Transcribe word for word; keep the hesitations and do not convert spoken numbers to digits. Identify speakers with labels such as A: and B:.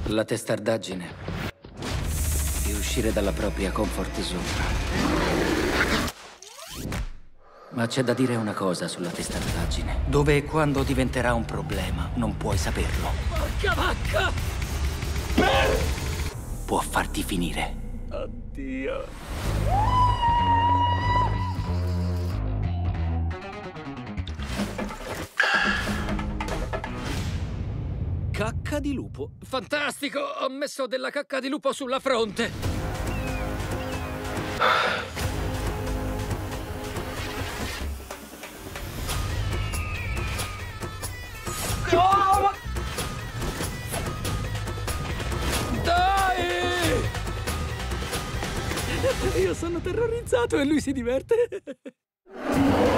A: La testardaggine è uscire dalla propria comfort zone. Ma c'è da dire una cosa sulla testardaggine. Dove e quando diventerà un problema, non puoi saperlo. Porca vacca! Può farti finire.
B: Addio.
A: Cacca di lupo. Fantastico! Ho messo della cacca di lupo sulla fronte.
B: Oh!
A: Dai!
B: Io sono terrorizzato e lui si diverte.